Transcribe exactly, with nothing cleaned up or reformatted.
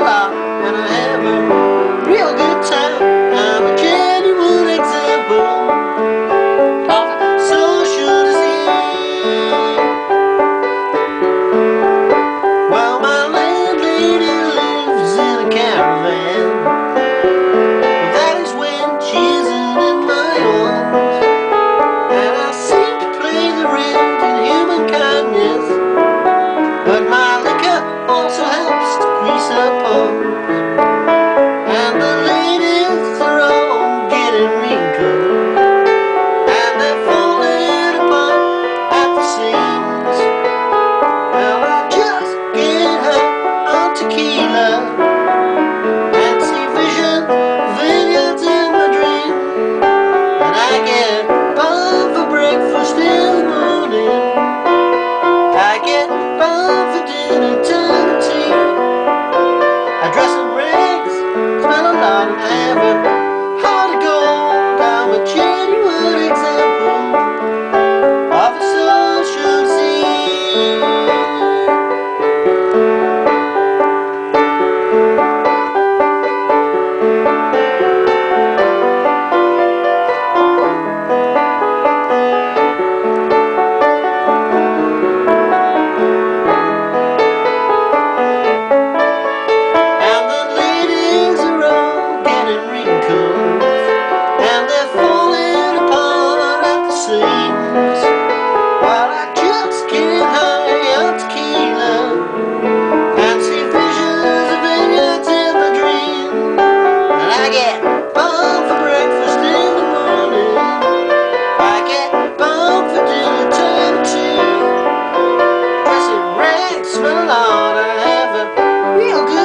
lot, and I have a real good time. I'm a genuine example of social disease. Well, my landlady lives in a caravan. That is when she isn't in my arms, and I seem to play the rent in human kindness. But my liquor also helps to grease her palms, and the ladies are all getting wrinkled, and they're falling apart at the seams. Well, I just get high on tequila and see vision vineyards in my dream, and I get bomb for breakfast in the morning. I get bomb for dinner time and tea. I dress in rags, smell a lot, and have a heart of gold. I'm a genuine example of a social disease. While I just get high on tequila and see visions of vineyards in my dream, and I get bomb for breakfast in the morning. I get bomb for dinner time too. Dress in rags, smell a lot, and I have a real good